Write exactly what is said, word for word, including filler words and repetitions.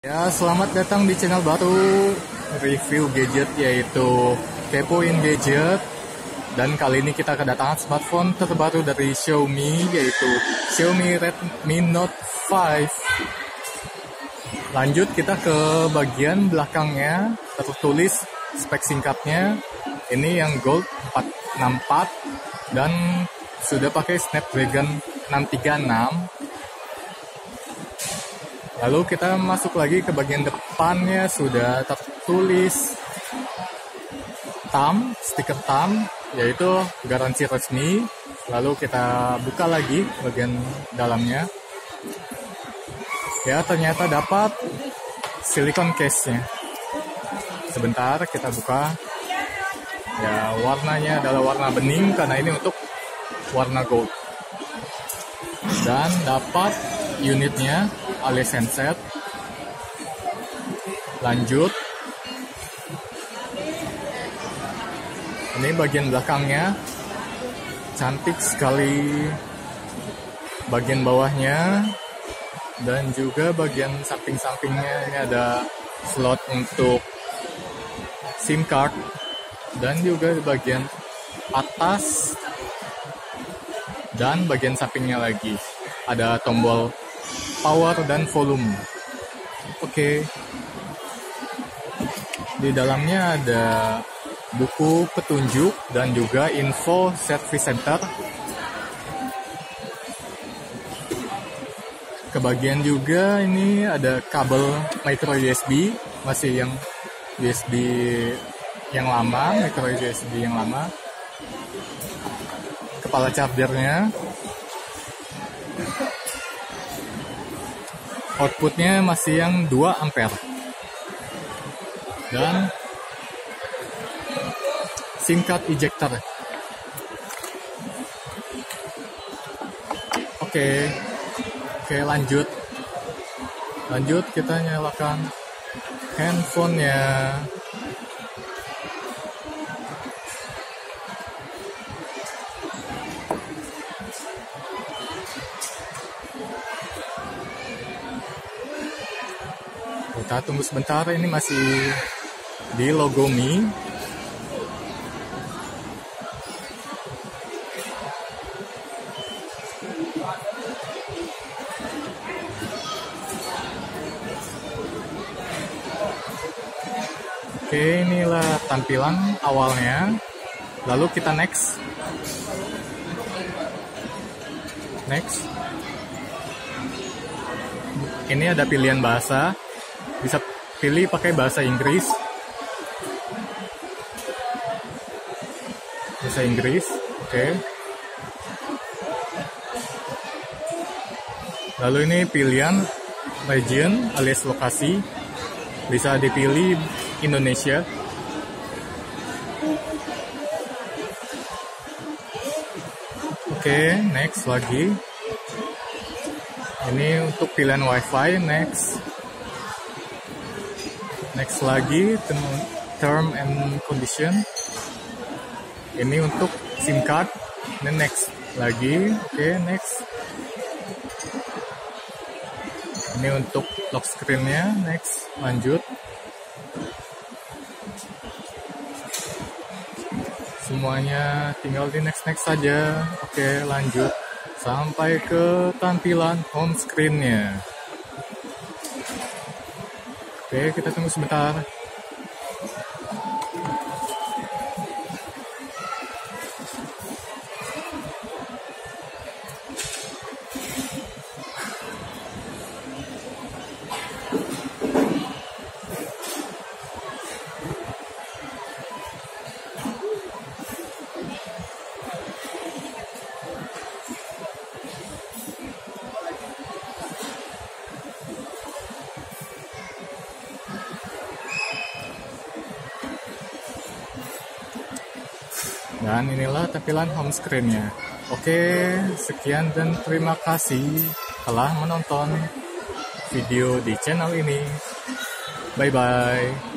Ya, selamat datang di channel baru review gadget yaitu Kepoin Gadget. Dan kali ini kita kedatangan smartphone terbaru dari Xiaomi yaitu Xiaomi Redmi Note lima. Lanjut kita ke bagian belakangnya, tertulis spek singkatnya. Ini yang Gold empat enam empat dan sudah pakai Snapdragon enam tiga enam. Lalu kita masuk lagi ke bagian depannya, sudah tertulis thumb, stiker thumb, yaitu garansi resmi. Lalu kita buka lagi bagian dalamnya. Ya, ternyata dapat silikon case-nya. Sebentar kita buka. Ya, warnanya adalah warna bening karena ini untuk warna gold. Dan dapat unitnya alias handset. Lanjut, ini bagian belakangnya cantik sekali, bagian bawahnya dan juga bagian samping-sampingnya. Ini ada slot untuk SIM card dan juga di bagian atas dan bagian sampingnya lagi ada tombol power dan volume. Oke. Di dalamnya ada buku petunjuk dan juga info service center. Kebagian juga ini ada kabel micro U S B, masih yang U S B yang lama, micro U S B yang lama. Kepala chargernya. Outputnya masih yang dua ampere. Dan SIM card ejector. Oke. Oke, lanjut. Lanjut kita nyalakan handphonenya. Kita tunggu sebentar, ini masih di logo Mi. Oke, inilah tampilan awalnya. Lalu kita next. Next. Ini ada pilihan bahasa. Bisa pilih pakai bahasa Inggris. Bahasa Inggris, oke. Okay. Lalu ini pilihan region alias lokasi. Bisa dipilih Indonesia. Oke, okay, next lagi. Ini untuk pilihan WiFi, next. Next lagi, term and condition. Ini untuk SIM card. Ini next lagi. Oke, okay, next. Ini untuk lock screen-nya. Next, lanjut. Semuanya tinggal di next-next saja. Oke, okay, lanjut. Sampai ke tampilan home screen-nya. Oke, kita tunggu sebentar. Dan inilah tampilan home screen-nya. Oke, sekian dan terima kasih telah menonton video di channel ini. Bye-bye.